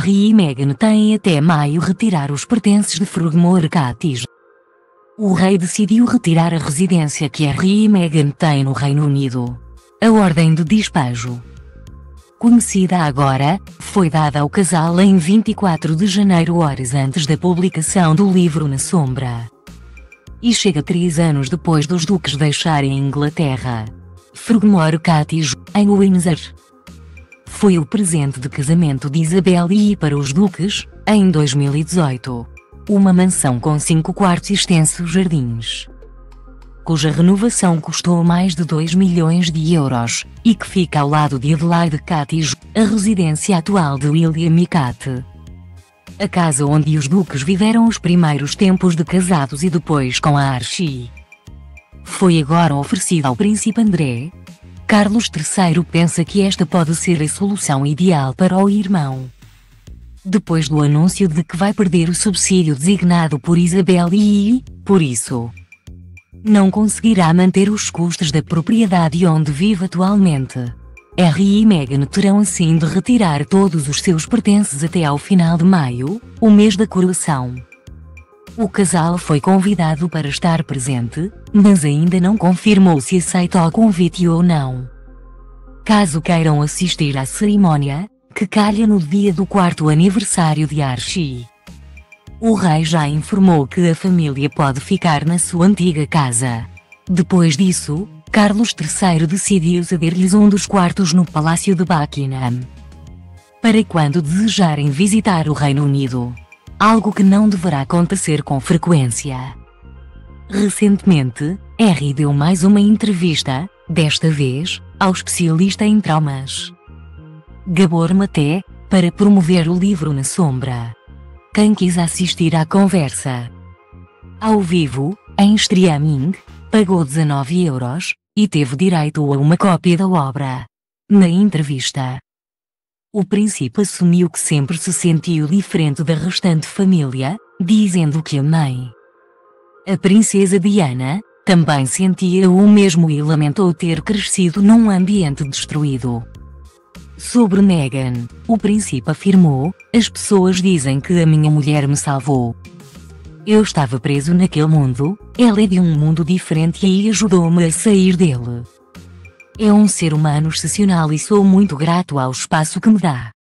Harry e Meghan têm até maio retirar os pertences de Frogmore Cottage. O rei decidiu retirar a residência que Harry e Meghan têm no Reino Unido. A ordem de despejo, conhecida agora, foi dada ao casal em 24 de janeiro, horas antes da publicação do livro Na Sombra. E chega 3 anos depois dos duques deixarem a Inglaterra. Frogmore Cottage, em Windsor, foi o presente de casamento de Isabel II para os duques, em 2018. Uma mansão com 5 quartos e extensos jardins, cuja renovação custou mais de 2 milhões de euros, e que fica ao lado de Adelaide Cottage, a residência atual de William e Kate. A casa onde os duques viveram os primeiros tempos de casados e depois com a Archie foi agora oferecida ao príncipe André. Carlos III pensa que esta pode ser a solução ideal para o irmão, depois do anúncio de que vai perder o subsídio designado por Isabel e, por isso, não conseguirá manter os custos da propriedade onde vive atualmente. Harry e Meghan terão assim de retirar todos os seus pertences até ao final de maio, o mês da coroação. O casal foi convidado para estar presente, mas ainda não confirmou se aceita o convite ou não. Caso queiram assistir à cerimónia, que calha no dia do 4º aniversário de Archie, o rei já informou que a família pode ficar na sua antiga casa. Depois disso, Carlos III decidiu ceder-lhes um dos quartos no Palácio de Buckingham, para quando desejarem visitar o Reino Unido, algo que não deverá acontecer com frequência. Recentemente, Harry deu mais uma entrevista, desta vez, ao especialista em traumas Gabor Maté, para promover o livro Na Sombra. Quem quis assistir à conversa ao vivo, em streaming, pagou 19 euros, e teve direito a uma cópia da obra. Na entrevista, o príncipe assumiu que sempre se sentiu diferente da restante família, dizendo que a mãe, a princesa Diana, também sentia o mesmo e lamentou ter crescido num ambiente destruído. Sobre Meghan, o príncipe afirmou: "As pessoas dizem que a minha mulher me salvou. Eu estava preso naquele mundo, ela é de um mundo diferente e ajudou-me a sair dele. É um ser humano excepcional e sou muito grato ao espaço que me dá."